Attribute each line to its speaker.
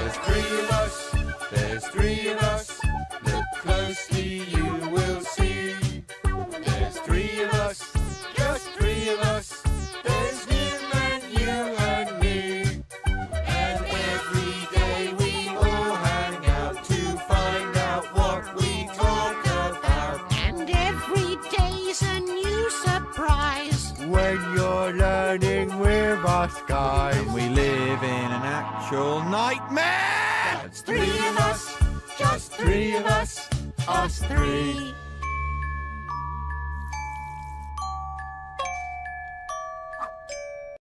Speaker 1: There's three of us, there's three of us. Look closely, you will see. There's three of us, just three of us. There's him and you and me. And every day we all hang out to find out what we talk about.
Speaker 2: And every day's a new surprise
Speaker 1: When you're learning with us guys.
Speaker 3: And we live in an actual nightmare.
Speaker 1: That's three of us, just three of us, us three.